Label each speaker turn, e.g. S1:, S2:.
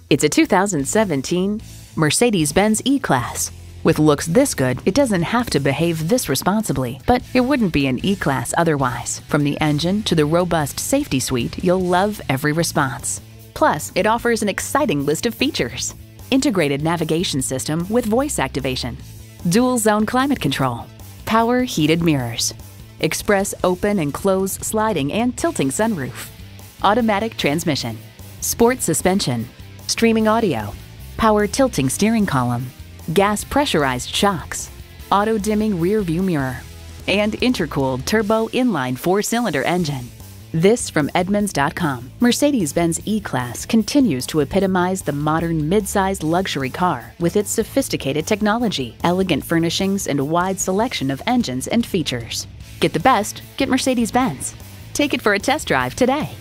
S1: It's a 2017 Mercedes-Benz E-Class. With looks this good, it doesn't have to behave this responsibly, but it wouldn't be an E-Class otherwise. From the engine to the robust safety suite, you'll love every response. Plus, it offers an exciting list of features. Integrated navigation system with voice activation, dual zone climate control, power heated mirrors, express open and close sliding and tilting sunroof, automatic transmission, sport suspension, streaming audio, power tilting steering column, gas pressurized shocks, auto dimming rear view mirror, and intercooled turbo inline 4-cylinder engine. This from Edmunds.com. Mercedes-Benz E-Class continues to epitomize the modern mid-sized luxury car with its sophisticated technology, elegant furnishings, and a wide selection of engines and features. Get the best, get Mercedes-Benz. Take it for a test drive today.